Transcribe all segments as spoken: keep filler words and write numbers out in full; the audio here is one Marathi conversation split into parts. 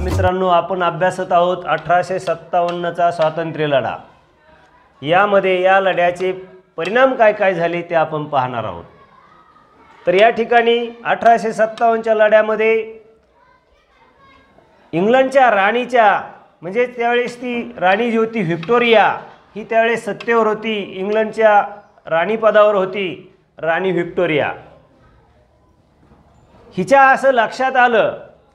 बालमित्रांनो, आपण अभ्यासत आहोत अठराशे सत्तावन्नचा स्वातंत्र्य लढा। यामध्ये या लढ्याचे परिणाम काय काय झाले ते आपण पाहणार आहोत। तर या ठिकाणी अठराशे सत्तावन्नच्या लढ्यामध्ये इंग्लंडच्या राणीच्या म्हणजे त्यावेळेस ती राणी जी होती व्हिक्टोरिया ही त्यावेळेस सत्तेवर होती। इंग्लंडच्या राणीपदावर होती राणी व्हिक्टोरिया। हिच्या असं लक्षात आलं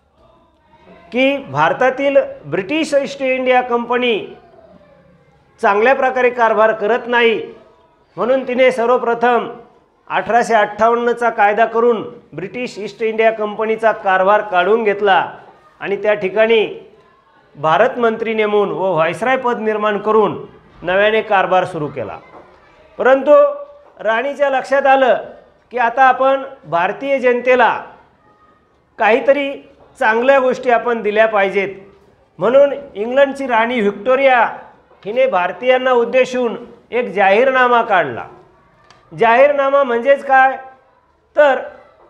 की भारतातील ब्रिटिश ईस्ट इंडिया कंपनी चांगल्या प्रकारे कारभार करत नाही, म्हणून तिने सर्वप्रथम अठराशे अठ्ठावन्नचा कायदा करून ब्रिटिश ईस्ट इंडिया कंपनीचा कारभार काढून घेतला आणि त्या ठिकाणी भारत मंत्री नेमून व व्हायसराय पद निर्माण करून नव्याने कारभार सुरू केला। परंतु राणीच्या लक्षात आलं की आता आपण भारतीय जनतेला काहीतरी चांगल्या गोष्टी आपण दिल्या पाहिजेत, म्हणून इंग्लंडची राणी व्हिक्टोरिया हिने भारतीयांना उद्देशून एक जाहीरनामा काढला। जाहीरनामा म्हणजेच काय तर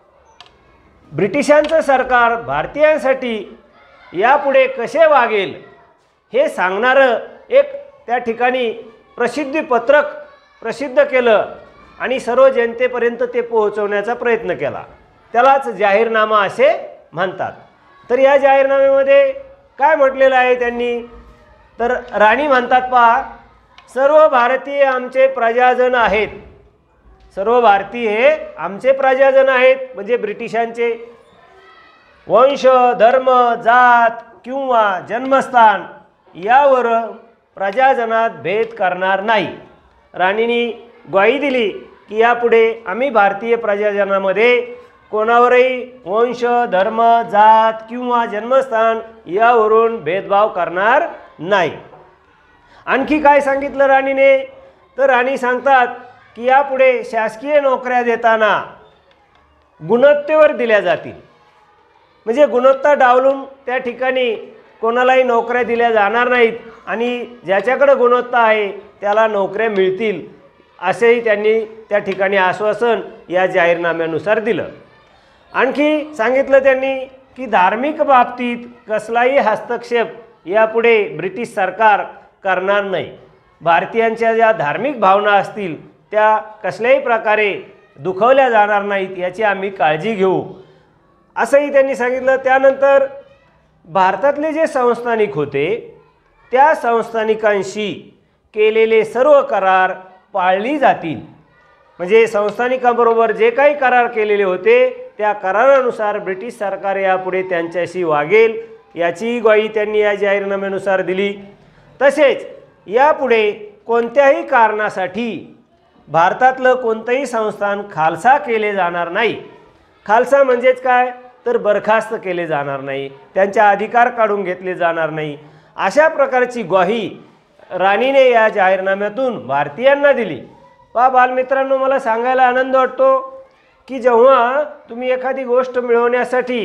ब्रिटिशांचं सरकार भारतीयांसाठी यापुढे कसे वागेल हे सांगणारं एक त्या ठिकाणी प्रसिद्धी पत्रक प्रसिद्ध केलं आणि सर्व जनतेपर्यंत ते पोहोचवण्याचा प्रयत्न केला। त्यालाच जाहीरनामा असे म्हणतात। तर या जाहीरनाम्यामध्ये काय म्हटलेलं आहे त्यांनी तर राणी म्हणतात, पहा, सर्व भारतीय आमचे प्रजाजन आहेत। सर्व भारतीय हे आमचे प्रजाजन आहेत म्हणजे ब्रिटिशांचे। वंश, धर्म, जात किंवा जन्मस्थान यावर प्रजाजनात भेद करणार नाही। राणींनी ग्वाही दिली की यापुढे आम्ही भारतीय प्रजाजनामध्ये कोणावरही वंश, धर्म, जात किंवा जन्मस्थान यावरून भेदभाव करणार नाही। आणखी काय सांगितलं राणीने तर राणी सांगतात की यापुढे शासकीय नोकऱ्या देताना गुणवत्तेवर दिल्या जातील, म्हणजे गुणवत्ता डावलून त्या ठिकाणी कोणालाही नोकऱ्या दिल्या जाणार नाहीत आणि ज्याच्याकडे गुणवत्ता आहे त्याला नोकऱ्या मिळतील असेही त्यांनी त्या ठिकाणी आश्वासन या जाहीरनाम्यानुसार दिलं। आणखी सांगितलं त्यांनी की धार्मिक बाबतीत कसलाही हस्तक्षेप यापुढे ब्रिटिश सरकार करणार नाही। भारतीयांच्या ज्या धार्मिक भावना असतील त्या कसल्याही प्रकारे दुखवल्या जाणार नाहीत याची आम्ही काळजी घेऊ असंही त्यांनी सांगितलं। त्यानंतर भारतातले जे संस्थानिक होते त्या संस्थानिकांशी केलेले सर्व करार पाळली जातील, म्हणजे संस्थानिकांबरोबर जे काही करार केलेले होते त्या करारानुसार ब्रिटिश सरकार यापुढे त्यांच्याशी वागेल याची ग्वाही त्यांनी या जाहीरनाम्यानुसार दिली। तसेच यापुढे कोणत्याही कारणासाठी भारतातलं कोणतंही संस्थान खालसा केले जाणार नाही। खालसा म्हणजेच काय तर बरखास्त केले जाणार नाही, त्यांचा अधिकार काढून घेतले जाणार नाही। अशा प्रकारची ग्वाही राणीने या जाहीरनाम्यातून भारतीयांना दिली। पहा बालमित्रांनो, मला सांगायला आनंद वाटतो की जेव्हा तुम्ही एखादी गोष्ट मिळवण्यासाठी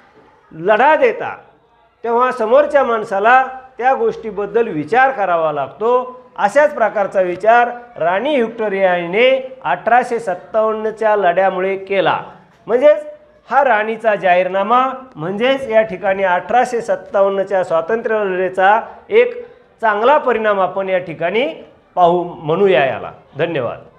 लढा देता तेव्हा समोरच्या माणसाला त्या गोष्टीबद्दल विचार करावा लागतो। अशाच प्रकारचा विचार राणी व्हिक्टोरियाने अठराशे सत्तावन्नच्या लढ्यामुळे केला, म्हणजेच हा राणीचा जाहीरनामा म्हणजेच या ठिकाणी अठराशे सत्तावन्नच्या स्वातंत्र्य लढ्याचा एक चांगला परिणाम आपण या ठिकाणी पाहू म्हणूया याला। धन्यवाद।